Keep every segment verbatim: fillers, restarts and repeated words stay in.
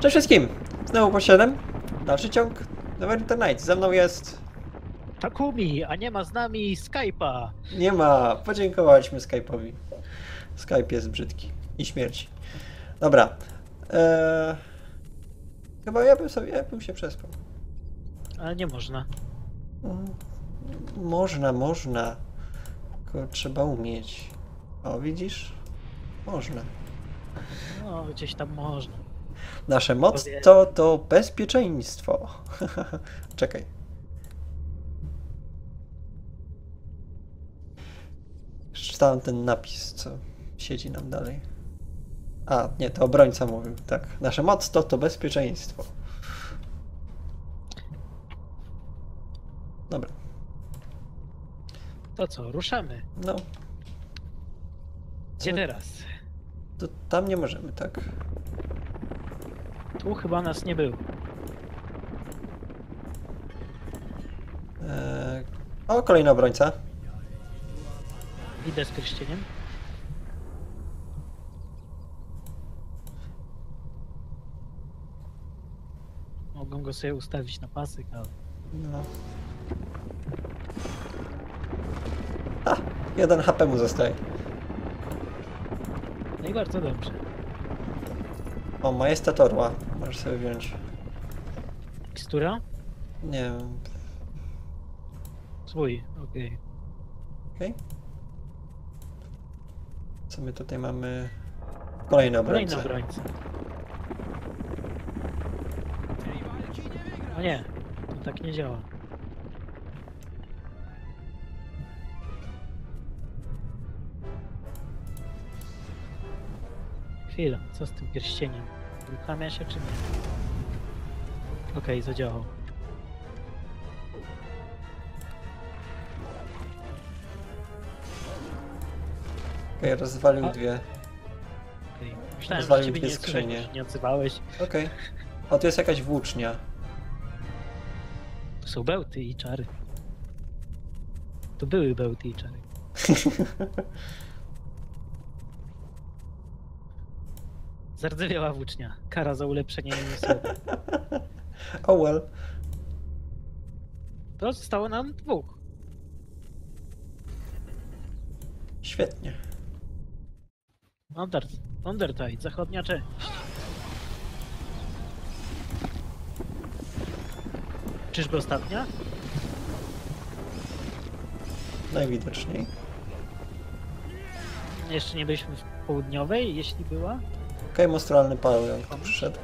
Cześć wszystkim! Znowu po siedem. Dalszy ciąg Neverwinter Nights. Ze mną jest... Takumi, a nie ma z nami Skype'a. Nie ma. Podziękowaliśmy Skype'owi. Skype jest brzydki. I śmierci. Dobra. Eee... Chyba ja bym sobie... Ja bym się przespał. Ale nie można. Mm, Można, można. Tylko trzeba umieć. O, widzisz? Można. No, gdzieś tam można. Nasze motto to bezpieczeństwo. Czekaj. Czytałem ten napis, co siedzi nam dalej. A, nie, to obrońca mówił. Tak. Nasze motto to bezpieczeństwo. Dobra. To co, ruszamy. No. Gdzie Co? teraz? To tam nie możemy, tak. Tu chyba nas nie było. Eee... O, kolejny obrońca. Idę z pierścieniem. Mogą go sobie ustawić na pasek, ale... No. A, jeden H P mu zostaje. No i bardzo dobrze. O, majestat orła. Możesz sobie wziąć. Mikstura? Nie wiem. Swój, okej. Okej. Co my tutaj mamy? Kolejny obrońca. Kolejny obrońca. O nie, to tak nie działa. Chwila, co z tym pierścieniem? Uruchamia się czy nie? Okej, zadziałał. Okej, rozwalił A- dwie. Okej. Myślałem, że Rozwalił ciebie dwie nie słychać, skrzynie. bo się nie odzywałeś. Okej. O, tu jest jakaś włócznia. To są bełty i czary. To były bełty i czary. Zardzewiała włócznia. Kara za ulepszenie jej słowa. Oh well. To zostało nam dwóch. Świetnie. Under, Undertide, zachodnia część. Czyżby ostatnia? Najwidoczniej. Jeszcze nie byliśmy w południowej, jeśli była. Okej, monstrualny pająk tu przyszedł.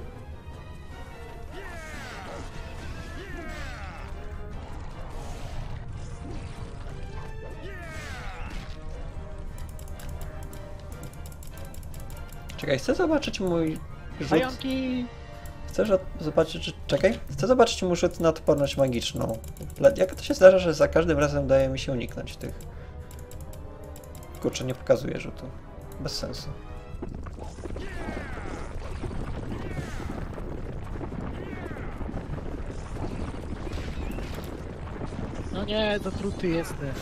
Czekaj, chcę zobaczyć mój rzut. Pająki! Chcę że- zobaczyć, czy... Czekaj. Chcę zobaczyć mój rzut na odporność magiczną. Dla- Jak to się zdarza, że za każdym razem daje mi się uniknąć tych... Kurczę, nie pokazuje rzutu. Bez sensu. No nie, zatruty jestem.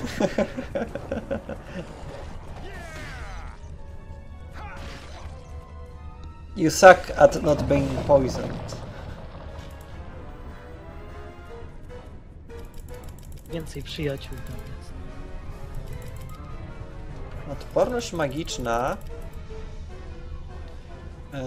You suck at not being poisoned. Więcej przyjaciół tam jest. Odporność magiczna. Eee...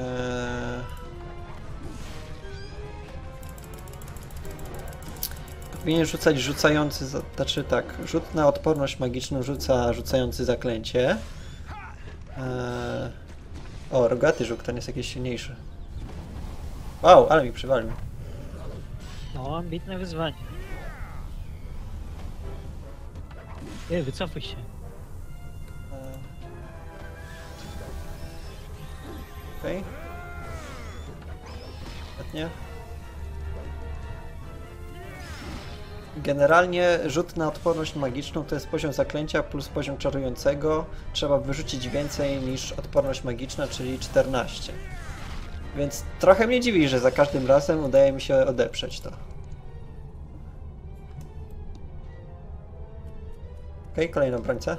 Powinien rzucać rzucający, za... znaczy tak, rzut na odporność magiczną rzuca rzucający zaklęcie. Eee... O, rogaty żuk, ten jest jakiś silniejszy. Wow, ale mi przywalił. No, ambitne wyzwanie. Nie, wycofuj się. Eee... Okej. Okay. Świetnie. Generalnie rzut na odporność magiczną to jest poziom zaklęcia plus poziom czarującego. Trzeba wyrzucić więcej niż odporność magiczna, czyli czternaście. Więc trochę mnie dziwi, że za każdym razem udaje mi się odeprzeć to. Okej, kolejna obrońca.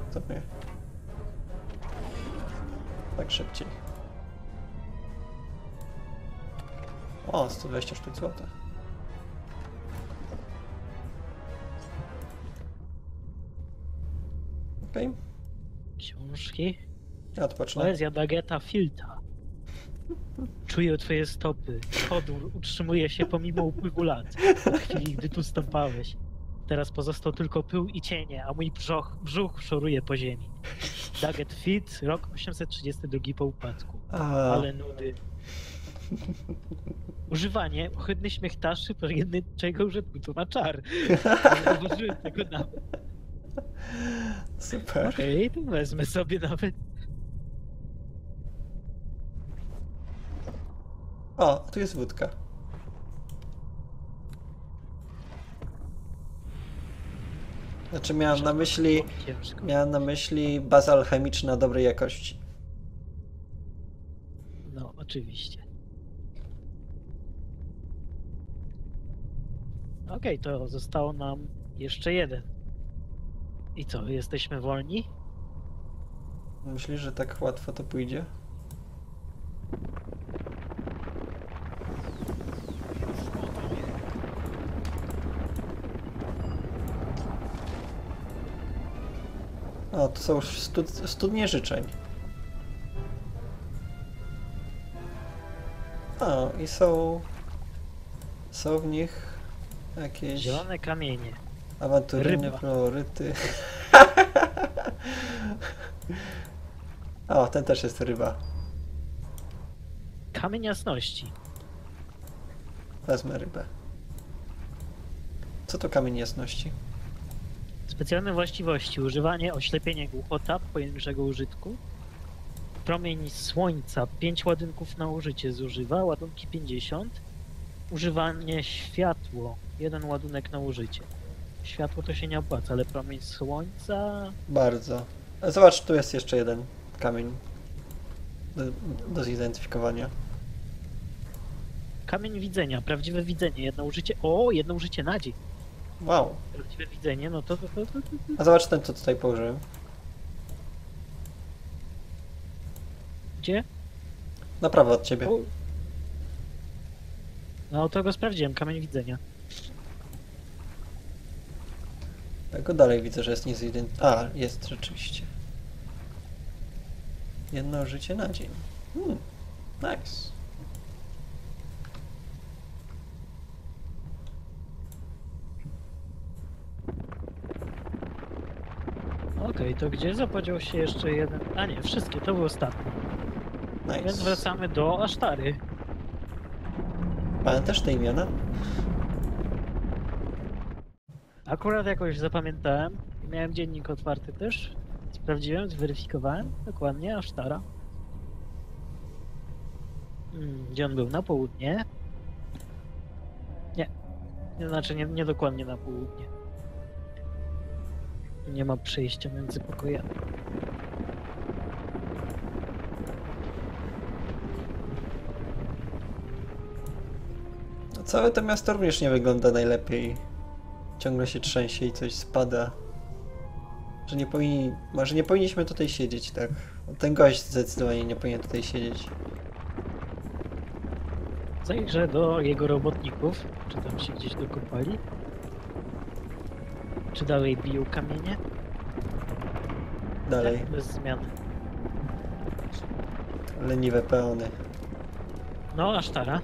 To nie. Tak szybciej. O, sto dwadzieścia sztuk złota. Okej, okay. Książki. Ja odpocznę. Poezja Dageta Filta. Czuję twoje stopy. Chodór utrzymuje się pomimo upływu lat. Od chwili, gdy tu stąpałeś. Teraz pozostał tylko pył i cienie, a mój brzuch, brzuch szoruje po ziemi. Daget Fit, rok osiemset trzydziesty drugi po upadku. A... Ale nudy. Używanie, ohydny śmiech taszy pojedynczego użytku, to ma czar. Nie zauważyłem tego nawet. Super. Okej, okay, to wezmę sobie nawet. O, tu jest wódka. Znaczy miałem na myśli, miałem na myśli baza alchemiczna dobrej jakości. No, oczywiście. Okej, okay, to zostało nam jeszcze jeden. I co, jesteśmy wolni? Myślisz, że tak łatwo to pójdzie? O, to są już stud studnie życzeń. O, i są... Są w nich jakieś... Zielone kamienie. Awanturyny, prioryty. O, ten też jest ryba. Kamień jasności. Wezmę rybę. Co to kamień jasności? Specjalne właściwości. Używanie, oślepienie, głuchota pojedynczego użytku. Promień słońca. pięć ładunków na użycie zużywa. Ładunki pięćdziesiąt. Używanie światło. jeden ładunek na użycie. Światło to się nie opłaca, ale promień słońca... Bardzo. Zobacz, tu jest jeszcze jeden kamień do, do zidentyfikowania. Kamień widzenia, prawdziwe widzenie, jedno użycie... O, jedno użycie na dzień. Wow. Prawdziwe widzenie, no to... to, to, to, to. A zobacz ten, co tutaj położyłem. Gdzie? Na prawo od ciebie. O. No to go sprawdziłem, kamień widzenia. Tego dalej widzę, że jest niezidentyfikowany. A, jest rzeczywiście. Jedno życie na dzień. Hmm. Nice. Okej, okay, to gdzie zapodział się jeszcze jeden... A nie, wszystkie, to był ostatni. Nice. Więc wracamy do Asztary. Pamiętasz te imiona? Akurat jakoś zapamiętałem. Miałem dziennik otwarty też. Sprawdziłem, zweryfikowałem. Dokładnie, Asztara. Hmm, gdzie on był? Na południe? Nie. Nie, znaczy nie, nie dokładnie na południe. Nie ma przejścia między pokojami. Całe to miasto również nie wygląda najlepiej. Ciągle się trzęsie i coś spada. Że nie powinni... Może nie powinniśmy tutaj siedzieć, tak? Ten gość zdecydowanie nie powinien tutaj siedzieć. Zajrzę do jego robotników. Czy tam się gdzieś dokopali? Czy dalej biją kamienie? Dalej. Tak, bez zmian. Leniwe peony. No, Asztara.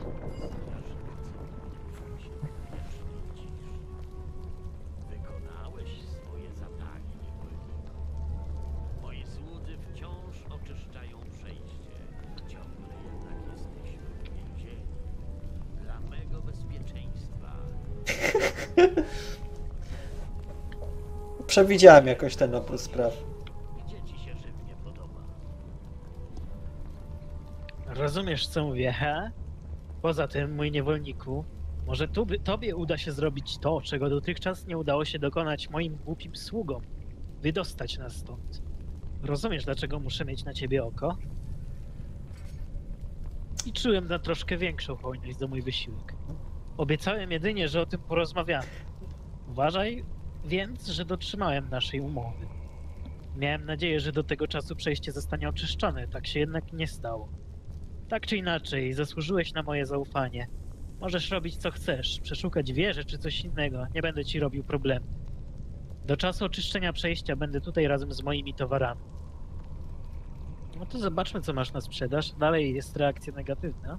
Przewidziałem jakoś ten obrót spraw. Gdzie ci się żywnie podoba? Rozumiesz, co mówię, he? Poza tym, mój niewolniku, może tu by, tobie uda się zrobić to, czego dotychczas nie udało się dokonać moim głupim sługom. Wydostać nas stąd. Rozumiesz, dlaczego muszę mieć na ciebie oko? I czułem na troszkę większą hojność za mój wysiłek. Obiecałem jedynie, że o tym porozmawiamy. Uważaj więc, że dotrzymałem naszej umowy. Miałem nadzieję, że do tego czasu przejście zostanie oczyszczone, tak się jednak nie stało. Tak czy inaczej, zasłużyłeś na moje zaufanie. Możesz robić co chcesz, przeszukać wieżę czy coś innego, nie będę ci robił problemu. Do czasu oczyszczenia przejścia będę tutaj razem z moimi towarami. No to zobaczmy, co masz na sprzedaż. Dalej jest reakcja negatywna.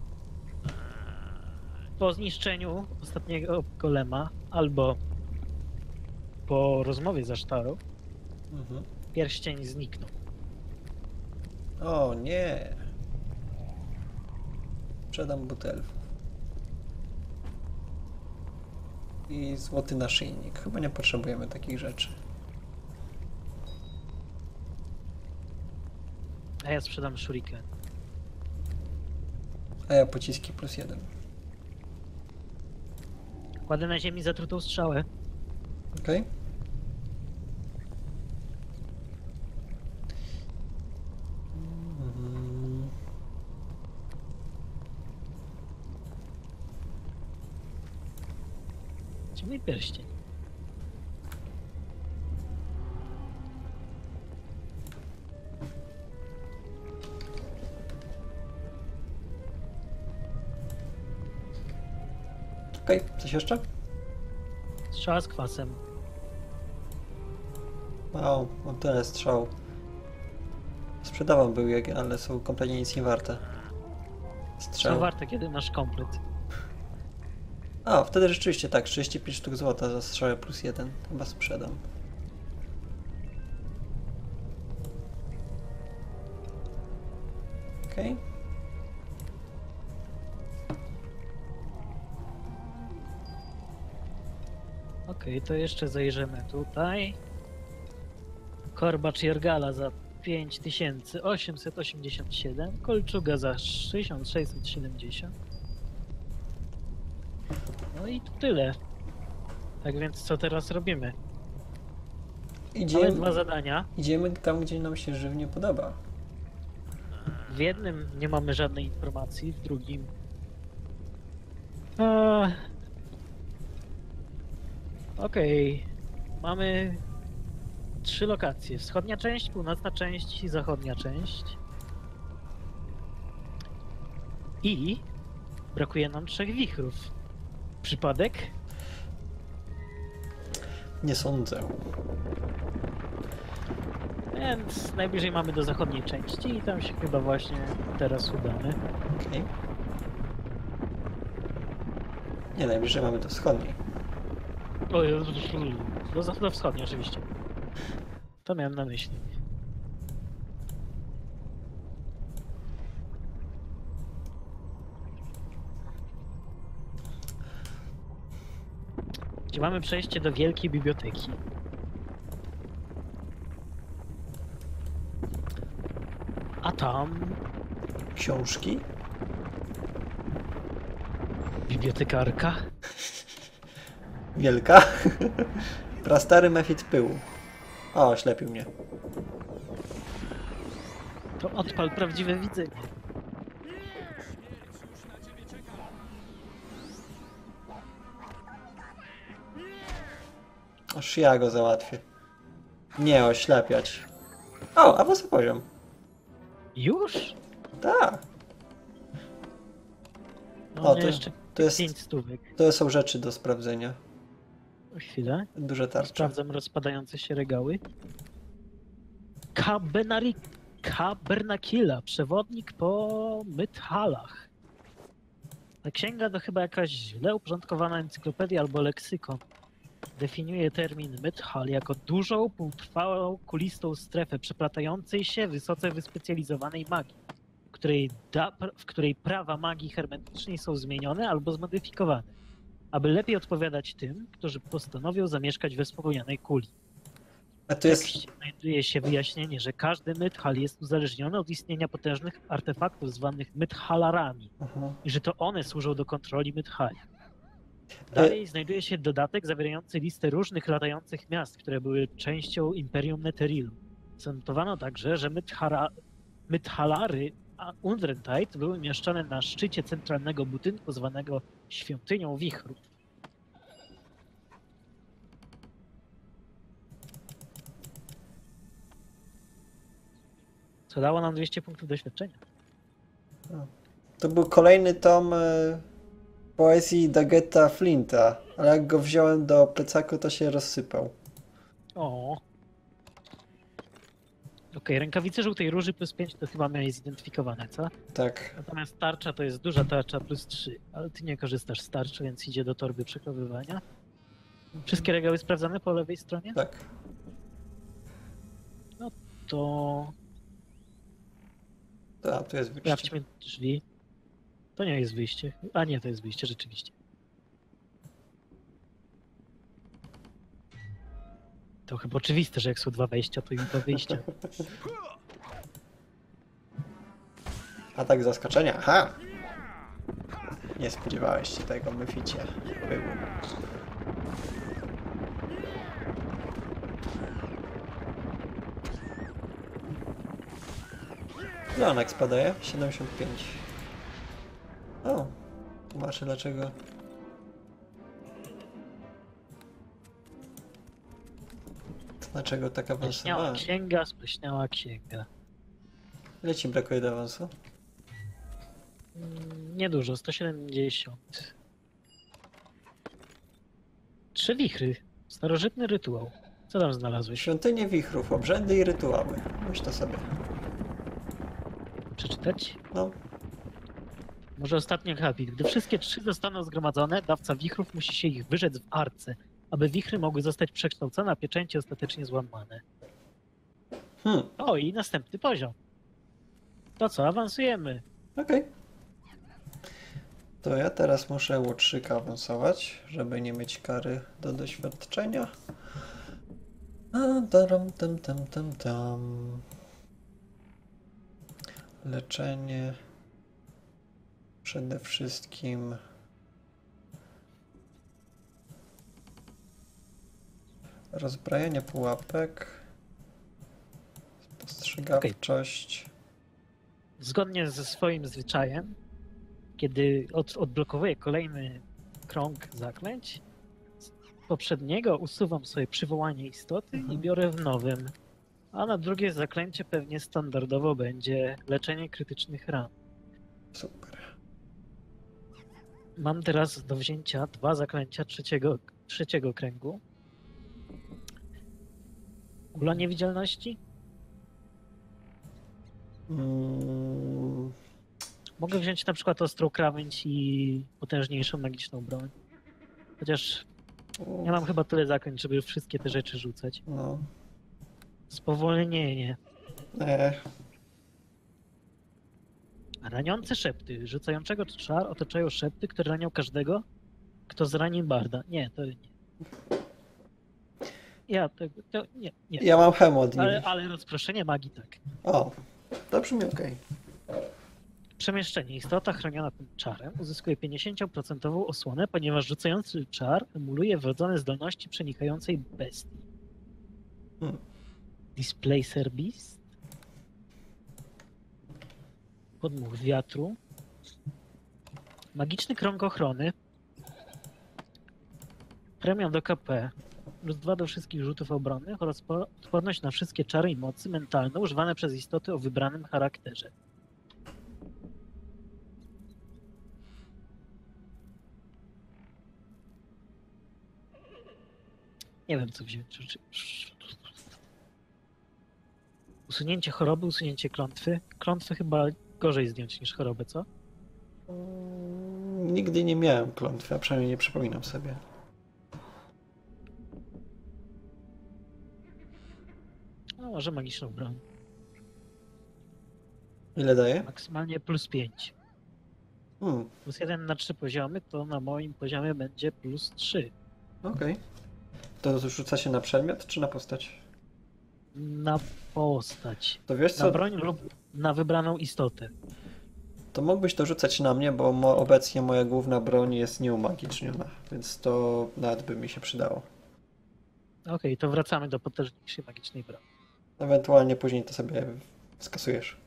Po zniszczeniu ostatniego golema, albo po rozmowie z Asztarą, Mhm. pierścień zniknął. O nie. Sprzedam butelów. I złoty naszyjnik. Chyba nie potrzebujemy takich rzeczy. A ja sprzedam shuriken. A ja pociski plus jeden. Kładę na ziemi zatrutą strzałę. Okej. Mhm. Gdzie mój pierścień? Okej, coś jeszcze? Strzała z kwasem. Wow, mam tyle strzał. Sprzedawał był je, ale są kompletnie nic nie warte. Co Strzał. warte, kiedy masz komplet? A, wtedy rzeczywiście tak, trzydzieści pięć sztuk złota za strzałę plus jeden. Chyba sprzedam. Okej. Okej, to jeszcze zajrzymy tutaj. Korbacz Jorgala za pięć tysięcy osiemset osiemdziesiąt siedem, kolczuga za tysiąc sześćset siedemdziesiąt. No i to tyle. Tak więc co teraz robimy? Mamy Idziemy, dwa zadania. idziemy tam, gdzie nam się żywnie podoba. W jednym nie mamy żadnej informacji, w drugim... Eee... Okej. Mamy trzy lokacje. Wschodnia część, północna część i zachodnia część. I brakuje nam trzech wichrów. Przypadek? Nie sądzę. Więc najbliżej mamy do zachodniej części i tam się chyba właśnie teraz udamy. Okej. Nie, najbliżej mamy do wschodniej. O, do, za- do wschodniej oczywiście. To miałem na myśli. Gdzie mamy przejście do wielkiej biblioteki. A tam Książki? bibliotekarka. Wielka. Prastary mefit pyłu. O, oślepił mnie. To odpal prawdziwe widzenie. Aż ja go załatwię. Nie oślepiać. O, awans poziom. Już? Tak. No O, mnie to- jeszcze To jest, pięć stówek. to są rzeczy do sprawdzenia. Chwilę. Duże tarcze. Sprawdzam rozpadające się regały. Kabenari... Kabernakila, przewodnik po Mythalach. Ta księga to chyba jakaś źle uporządkowana encyklopedia albo leksykon. Definiuje termin Mythal jako dużą, półtrwałą, kulistą strefę przeplatającej się, wysoce wyspecjalizowanej magii, w której, da, w której prawa magii hermetycznej są zmienione albo zmodyfikowane, aby lepiej odpowiadać tym, którzy postanowią zamieszkać we wspomnianej kuli. A to W jest... tekście znajduje się wyjaśnienie, że każdy Mythal jest uzależniony od istnienia potężnych artefaktów zwanych Mythalarami Aha. i że to one służą do kontroli Mythali. Dalej znajduje się dodatek zawierający listę różnych latających miast, które były częścią Imperium Netheril. Zanotowano także, że Mythara, Mythalary a Unrentide były umieszczone na szczycie centralnego budynku zwanego Świątynią Wichru. Co dało nam dwieście punktów doświadczenia. To był kolejny tom e, poezji Daggetta Flinta, ale jak go wziąłem do plecaku, to się rozsypał. O. Okej, rękawice żółtej róży plus pięć to chyba miałeś zidentyfikowane, co? Tak. Natomiast tarcza to jest duża tarcza plus trzy, ale ty nie korzystasz z tarczy, więc idzie do torby przechowywania. Wszystkie regały sprawdzane po lewej stronie? Tak. To Tak, tu jest wyjście. sprawdźmy drzwi. To nie jest wyjście. A nie, to jest wyjście, rzeczywiście. To chyba oczywiste, że jak są dwa wejścia, to i dwa wyjścia. Atak zaskoczenia, aha! Nie spodziewałeś się tego, myficie. Było. Leonek spadaje, siedemdziesiąt pięć. O, zobaczę dlaczego. Dlaczego tak Spleśniała awansowałem? księga, spleśniała księga. Ile ci brakuje do awansu? Mm, Niedużo, sto siedemdziesiąt. Trzy wichry. Starożytny rytuał. Co tam znalazłeś? Świątynie wichrów, obrzędy i rytuały. Myśl to sobie. Przeczytać? No, Może ostatni akapit. Gdy wszystkie trzy zostaną zgromadzone, dawca wichrów musi się ich wyrzec w arce, aby wichry mogły zostać przekształcone, a pieczęcie ostatecznie złamane. hmm, O, i następny poziom. To co, awansujemy. okej. To ja teraz muszę łotrzyka awansować, żeby nie mieć kary do doświadczenia. A, taram, tam, tam, tam, tam. Leczenie. Przede wszystkim. Rozbrajanie pułapek. Spostrzegawczość. Zgodnie ze swoim zwyczajem, kiedy od, odblokowuję kolejny krąg zaklęć, z poprzedniego usuwam sobie przywołanie istoty Mhm. i biorę w nowym. A na drugie zaklęcie pewnie standardowo będzie leczenie krytycznych ran. Super. Mam teraz do wzięcia dwa zaklęcia trzeciego, trzeciego kręgu. Kula niewidzialności. Mm, Mogę wziąć na przykład ostrą krawędź i potężniejszą magiczną broń. Chociaż ja mam chyba tyle zaklęć, żeby wszystkie te rzeczy rzucać. no. Spowolnienie. E, Raniące szepty. Rzucającego czar otaczają szepty, które ranią każdego, kto zrani barda. Nie, to nie. Ja tego, to nie, nie. ja mam hemod. Ale, ale rozproszenie magii tak. O, to brzmi okej. Przemieszczenie. Istota chroniona tym czarem uzyskuje pięćdziesiąt procent osłonę, ponieważ rzucający czar emuluje wrodzone zdolności przenikającej bestii. Hmm. Displacer Beast. Podmuch wiatru. Magiczny krąg ochrony. Premia do K P. Plus dwa do wszystkich rzutów obronnych oraz po- odporność na wszystkie czary i mocy mentalne używane przez istoty o wybranym charakterze. Nie wiem, co wziąć. Czy- czy- Usunięcie choroby, usunięcie klątwy. Klątwy chyba gorzej zdjąć niż chorobę, co? Mm, Nigdy nie miałem klątwy, a przynajmniej nie przypominam sobie. No, może magiczną broń. Ile daje? Maksymalnie plus pięć. Hmm, Plus jeden na trzy poziomy, to na moim poziomie będzie plus trzy. okej. To rzuca się na przedmiot czy na postać? Na postać. To wiesz Na co, broń lub na wybraną istotę. to mógłbyś to rzucać na mnie, bo mo obecnie moja główna broń jest nieumagiczniona, więc to nawet by mi się przydało. Okej, to wracamy do potężniejszej magicznej broni. Ewentualnie później to sobie skasujesz.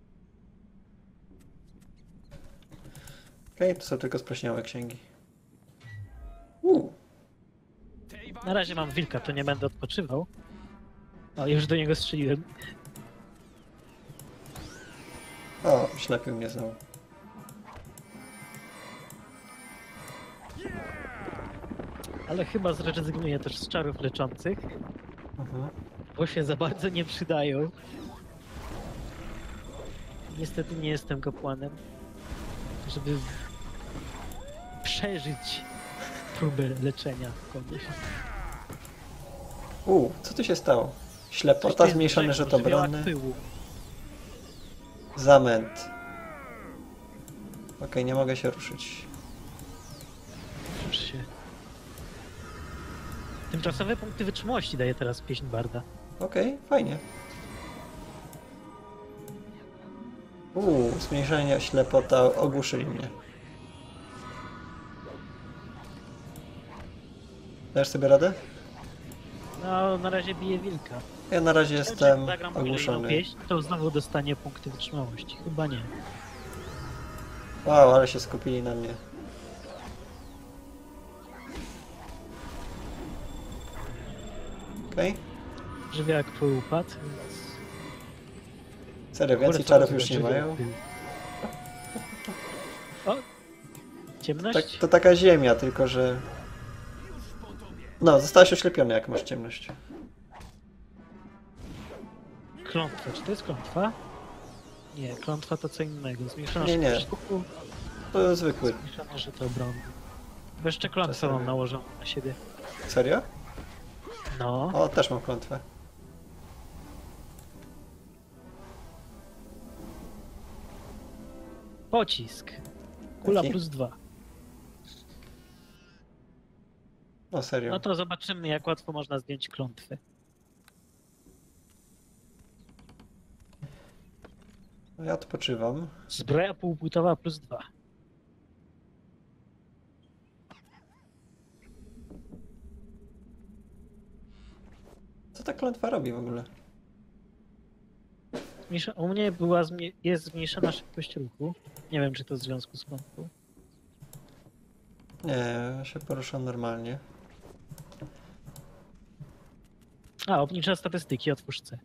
Okej, to są tylko sprośniałe księgi. Uuu, Na razie mam wilka, to nie będę odpoczywał. O, już do niego strzeliłem. O, ślepił mnie znowu. Ale chyba zrezygnuję też z czarów leczących, Mhm. bo się za bardzo nie przydają. Niestety nie jestem kapłanem, żeby przeżyć próbę leczenia kogoś. U, co tu się stało? Coś tu Ślepota, jest zmniejszony brzegu, rzut żywiołak obrony, pyłu. zamęt. Okej, nie mogę się ruszyć. Rusz się. Tymczasowe punkty wytrzymałości daje teraz pieśń Barda. Okej, fajnie. Uuu, zmniejszenie ślepota, ogłuszyli mnie. Dajesz sobie radę? No, na razie bije wilka. Ja na razie Jak jestem zagram kolejną ogłuszony. pieśń, to znowu dostanie punkty wytrzymałości. Chyba nie. Wow, ale się skupili na mnie. Okej. Żywiołak pyłu upadł, więc... Serio, W ogóle więcej co czarów to już za nie żywiołak mają? pyłu? O! Ciemność? Tak, to taka ziemia, tylko że... No, zostałeś oślepiony, jak masz ciemność. Klątwa. Czy to jest klątwa? Nie, klątwa to co innego. Zmniejszona Nie, nie. szybkość ruchu, To zwykły. zmniejszona rzut obrony. Bo jeszcze klątwę Czasami. mam nałożoną na siebie. Serio? No. O, też mam klątwę. Pocisk. Kula Jaki? plus dwa. No serio. No to zobaczymy, jak łatwo można zdjąć klątwę. No ja odpoczywam. Zbroja półpłytowa plus dwa. Co ta klątwa robi w ogóle? Zmniejsza- U mnie była zmnie- jest zmniejszona szybkość ruchu. Nie wiem, czy to w związku z klątwą. Nie, ja się poruszam normalnie. A, obniża statystyki, otwórz C.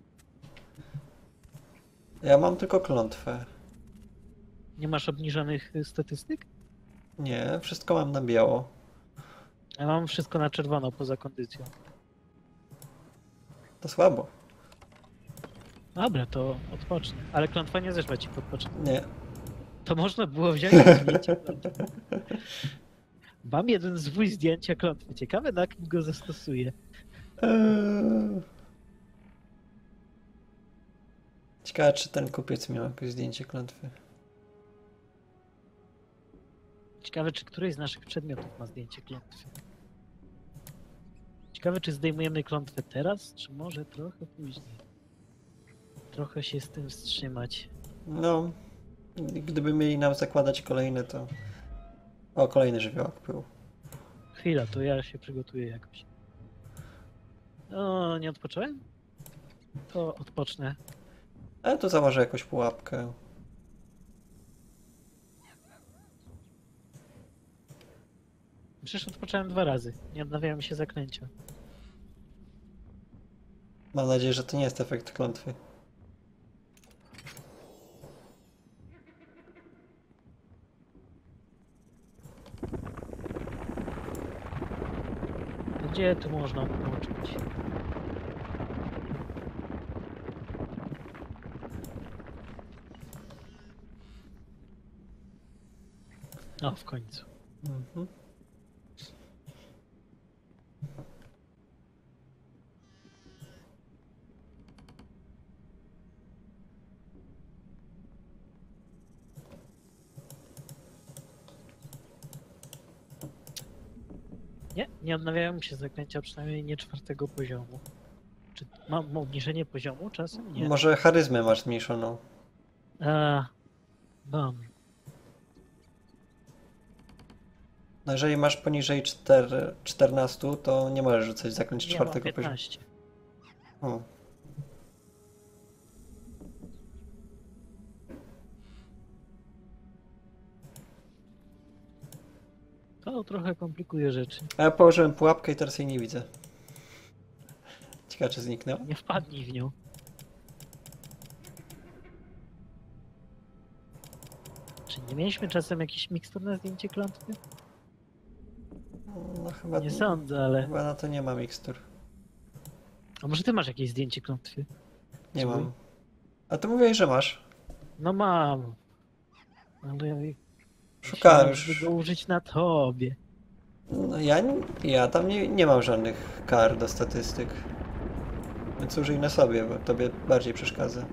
Ja mam tylko klątwę. Nie masz obniżonych y, statystyk? Nie, wszystko mam na biało. Ja mam wszystko na czerwono poza kondycją. To słabo. Dobra, to odpocznę. Ale klątwa nie zeszła ci pod poczet. Nie. To można było wziąć i zdjęcie klątwy. Mam jeden zwój zdjęcia klątwy. Ciekawe, na kim go zastosuję. Eee... Ciekawe, czy ten kupiec miał jakieś zdjęcie klątwy. Ciekawe, czy któryś z naszych przedmiotów ma zdjęcie klątwy. Ciekawe, czy zdejmujemy klątwę teraz, czy może trochę później. Trochę się z tym wstrzymać. No, gdyby mieli nam zakładać kolejne, to... O, kolejny żywiołak pyłu. Chwila, to ja się przygotuję jakoś. O, nie odpocząłem? To odpocznę. Ale to założę jakąś pułapkę. Przecież odpocząłem dwa razy. Nie odnawiają mi się zaklęcia. Mam nadzieję, że to nie jest efekt klątwy. Gdzie tu można odpocząć? O, w końcu. Mhm. Nie, nie odnawiają mi się zaklęcia, przynajmniej nie czwartego poziomu. Czy mam obniżenie poziomu czasem? Nie. Może charyzmę masz zmniejszoną. A, mam. No jeżeli masz poniżej czter, czternastu, to nie możesz rzucać zaklęć Nie, mam czwartego poziomu. piętnaście. O. To trochę komplikuje rzeczy. A ja położyłem pułapkę i teraz jej nie widzę. Ciekawe, czy zniknęła? Nie wpadnij w nią. Czy nie mieliśmy czasem jakiś mikstur na zdjęcie klątwy? No chyba, Nie sądzę, ale... chyba na to nie ma mikstur. A może ty masz jakieś zdjęcie klątwy? Nie Zwój? mam. A ty mówiłeś, że masz. No mam. Ale ja... Szukałem Myślałem, żeby już. go użyć na tobie. No ja, ja tam nie, nie mam żadnych kar do statystyk. Więc użyj na sobie, bo tobie bardziej przeszkadza.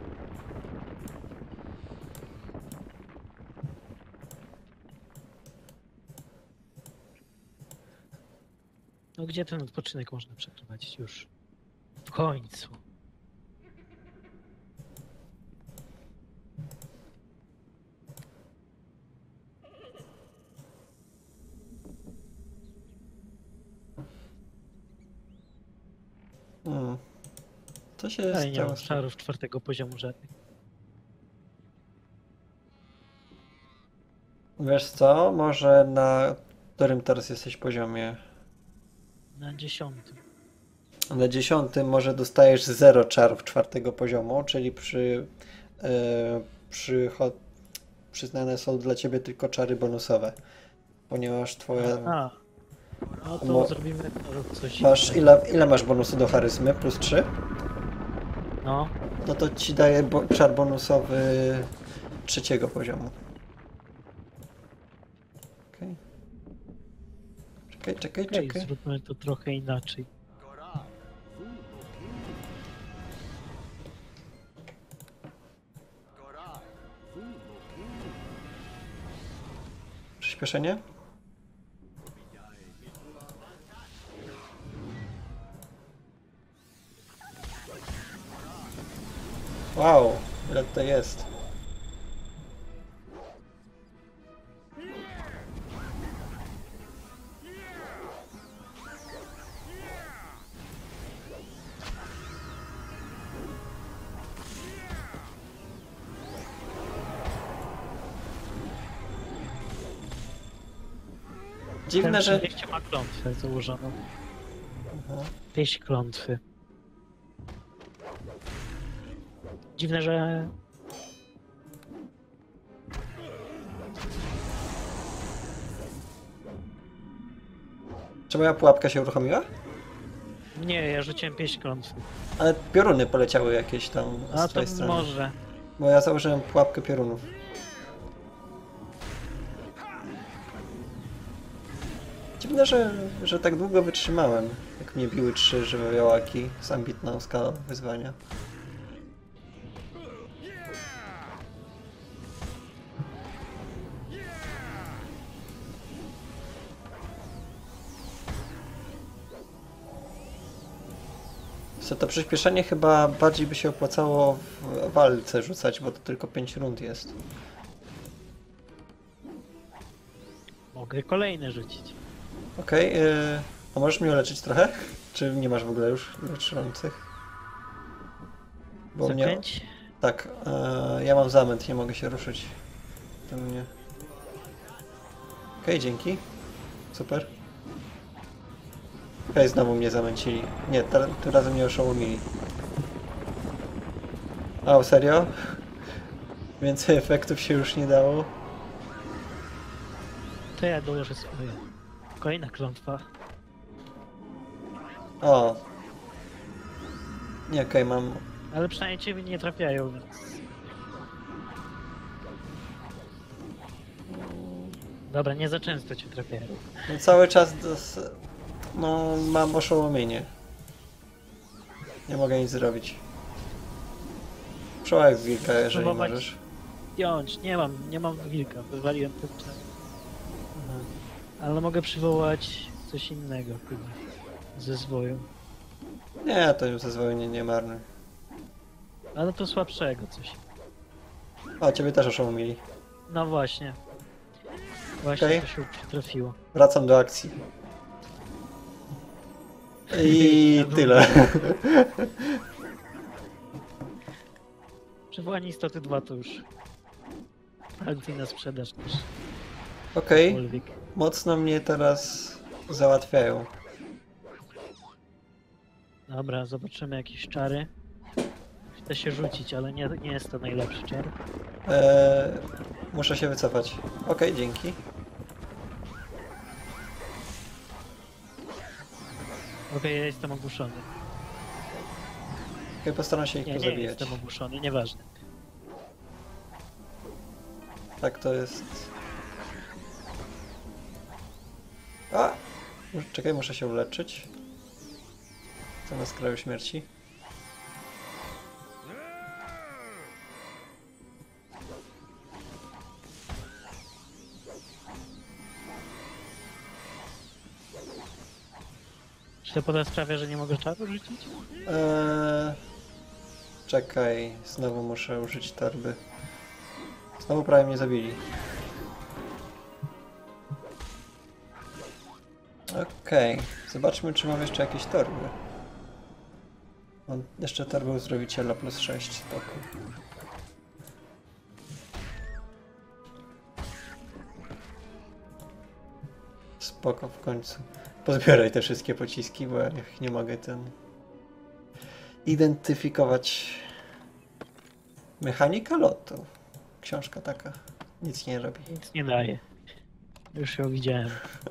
No gdzie ten odpoczynek można przeprowadzić już? W końcu. Hmm. Co się Ale nie stało? mam z tym? czarów czwartego poziomu żadnych. Wiesz co? Może na którym teraz jesteś poziomie? Na dziesiątym. Na dziesiątym może dostajesz zero czarów czwartego poziomu, czyli przy, e, przycho- przyznane są dla ciebie tylko czary bonusowe. Ponieważ twoja... A. No to Mo- zrobimy coś. Masz ile, ile masz bonusu do charyzmy? Plus trzy? No. No to ci daje bo- czar bonusowy trzeciego poziomu. Okej. Czekaj, czekaj, Okej, czekaj. zróbmy to trochę inaczej. Przyspieszenie? Wow, ile to jest? Dziwne, Ten że... trzydzieści ma klątwę założoną. Aha. Pieśń klątwy. Dziwne, że... Czy moja pułapka się uruchomiła? Nie, ja rzuciłem pieśń klątwy. Ale pioruny poleciały jakieś tam z A to twojej strony. może. Bo ja założyłem pułapkę piorunów. Dziwne, że, że tak długo wytrzymałem, jak mnie biły trzy żywiołaki z ambitną skalą wyzwania. Co to przyspieszenie chyba bardziej by się opłacało w walce rzucać, bo to tylko pięć rund jest. Mogę kolejne rzucić. Okej, okay, a możesz mnie leczyć trochę? Czy nie masz w ogóle już leczących? Bo mnie... Zakręć? Tak, e, ja mam zamęt, nie mogę się ruszyć. To mnie... Okej, okay, dzięki. Super. Okej, okay, znowu mnie zamęcili. Nie, te- tym razem mnie oszołomili. A, serio? Więcej efektów się już nie dało. To ja dołożę swoje. Kolejna klątwa. O. Nie, okej, okay, mam... Ale przynajmniej ciebie nie trafiają, więc... Dobra, nie za często cię trafiają. No, cały czas dos... No, mam oszołomienie. Nie mogę nic zrobić. Przełaj wilka, jeżeli Próbować- możesz. Jąć, nie mam, nie mam wilka, wywaliłem ten czas. Ale mogę przywołać coś innego chyba. Ze zwoju. Nie, to już zezwolenie nie marne. Ale to słabszego coś. O, ciebie też oszołomili. No właśnie. Właśnie Okej. to się przytrafiło. Wracam do akcji. I tyle. Przywołanie istoty dwa to już. Akcyjna sprzedaż też. Okej, Cokolwiek. mocno mnie teraz Da się rzucić, ale nie, nie jest to najlepszy czar. Eee, muszę się wycofać. Okej, dzięki. Okej, ja jestem ogłuszony. Okej, postaram się ich Nie, nie pozabijać. jestem ogłuszony, nieważne. Tak to jest. A! Czekaj, muszę się uleczyć. To na skraju śmierci. Czy to poda sprawia, że nie mogę czaru rzucić? Eee, czekaj, znowu muszę użyć torby. Znowu prawie mnie zabili. Okej, zobaczmy, czy mam jeszcze jakieś torby. Mam jeszcze torbę uzdrowiciela plus sześć stoku. Spoko w końcu. Pozbieraj te wszystkie pociski, bo ja ich nie mogę ten... identyfikować. Mechanika lotu. Książka taka. Nic nie robi. Nic nie daje. Już ją widziałem.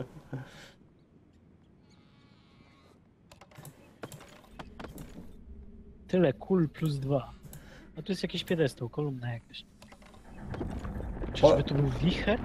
Tyle kul plus dwa. A tu jest jakiś piedestał, kolumna jakaś. Czyżby to był wicher?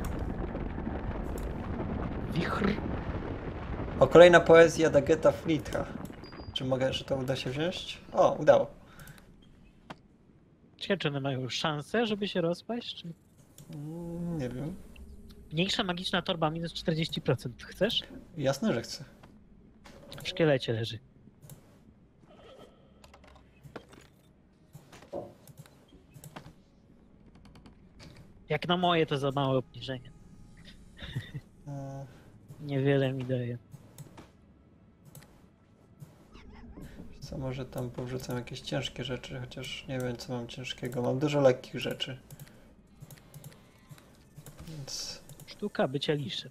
Wichr? O, kolejna poezja Dageta Fleeta. Czy mogę, że to uda się wziąć? O, udało. Ciekawe, czy one mają szansę, żeby się rozpaść? Czy... Mm, nie wiem. Mniejsza magiczna torba minus czterdzieści procent. Chcesz? Jasne, że chcę. W szkielecie leży. Jak na moje to za małe obniżenie. Mm, Niewiele mi daje. Co, może tam powrzucam jakieś ciężkie rzeczy, chociaż nie wiem, co mam ciężkiego. Mam dużo lekkich rzeczy. Więc... Sztuka bycia liszem.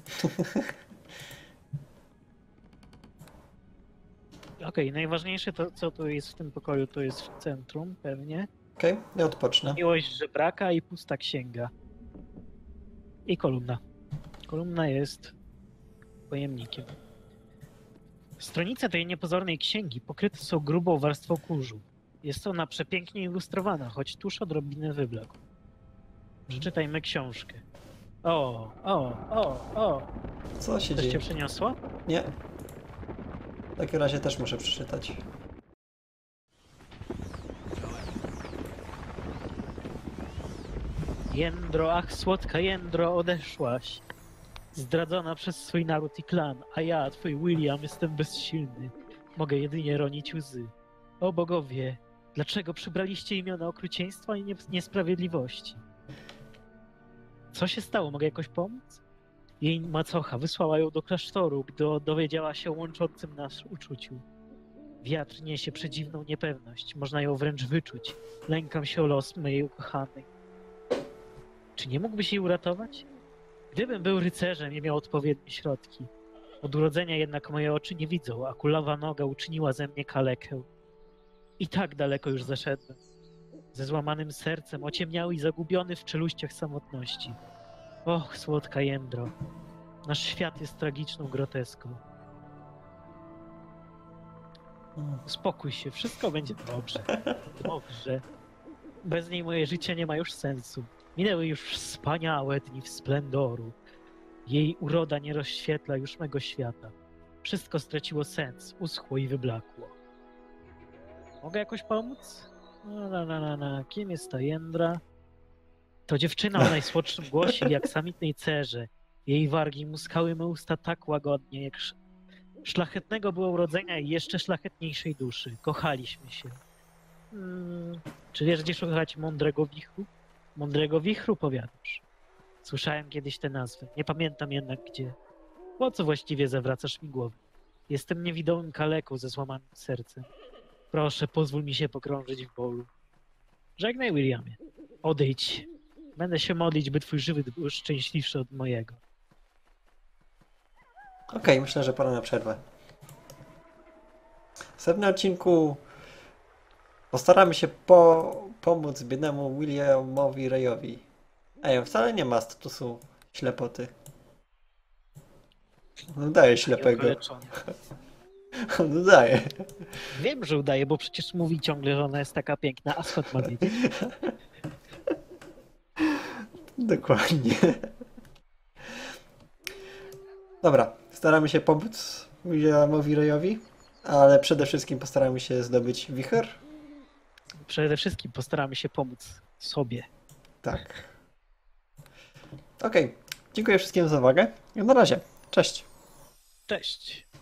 Okej, najważniejsze to, co tu jest w tym pokoju, to jest w centrum pewnie. Okej, okay, ja odpocznę. Miłość żebraka i pusta księga. I kolumna. Kolumna jest pojemnikiem. Stronice tej niepozornej księgi pokryte są grubą warstwą kurzu. Jest ona przepięknie ilustrowana, choć tuż odrobinę wyblakł. Przeczytajmy książkę. O, o, o, o. Co się Coś dzieje? cię przeniosło? Nie. W takim razie też muszę przeczytać. Jędro, ach słodka Jędro, odeszłaś. Zdradzona przez swój naród i klan, a ja, twój William, jestem bezsilny. Mogę jedynie ronić łzy. O bogowie, dlaczego przybraliście imiona okrucieństwa i nie- niesprawiedliwości? Co się stało? Mogę jakoś pomóc? Jej macocha wysłała ją do klasztoru, gdy dowiedziała się o łączącym nas uczuciu. Wiatr niesie przedziwną niepewność, można ją wręcz wyczuć. Lękam się o los mojej ukochanej. Czy nie mógłbyś jej uratować? Gdybym był rycerzem i miał odpowiednie środki. Od urodzenia jednak moje oczy nie widzą, a kulawa noga uczyniła ze mnie kalekę. I tak daleko już zaszedłem. Ze złamanym sercem, ociemniały i zagubiony w czeluściach samotności. Och, słodka Jędro, nasz świat jest tragiczną groteską. Uspokój się, wszystko będzie dobrze. Dobrze. Bez niej moje życie nie ma już sensu. Minęły już wspaniałe dni w splendoru. Jej uroda nie rozświetla już mego świata. Wszystko straciło sens, uschło i wyblakło. Mogę jakoś pomóc? No, na, na, na, na. Kim jest ta Jędra? To dziewczyna o najsłodszym głosie jak samitnej cerze. Jej wargi muskały me usta tak łagodnie, jak sz... szlachetnego było urodzenia i jeszcze szlachetniejszej duszy. Kochaliśmy się. Hmm. Czy wiesz, gdzie szukać mądrego wichru? Mądrego wichru, powiadasz. Słyszałem kiedyś tę nazwę. Nie pamiętam jednak gdzie. Po co właściwie zawracasz mi głowę? Jestem niewidomym kaleką ze złamanym sercem. Proszę, pozwól mi się pokrążyć w bólu. Żegnaj, Williamie. Odejdź. Będę się modlić, by twój żywot był szczęśliwszy od mojego. Okej, okay, myślę, że pora na przerwę. W następnym odcinku Postaramy się po, pomóc biednemu Williamowi Rayowi. Ej, on wcale nie ma statusu ślepoty. On udaje ślepego. Okaleczony. On udaje. Wiem, że udaje, bo przecież mówi ciągle, że ona jest taka piękna, a skąd ma wiedzieć? Dokładnie. Dobra, staramy się pomóc Williamowi Rayowi, ale przede wszystkim postaramy się zdobyć wicher. Przede wszystkim postaramy się pomóc sobie. Tak. Okej, dziękuję wszystkim za uwagę i na razie. Cześć. Cześć!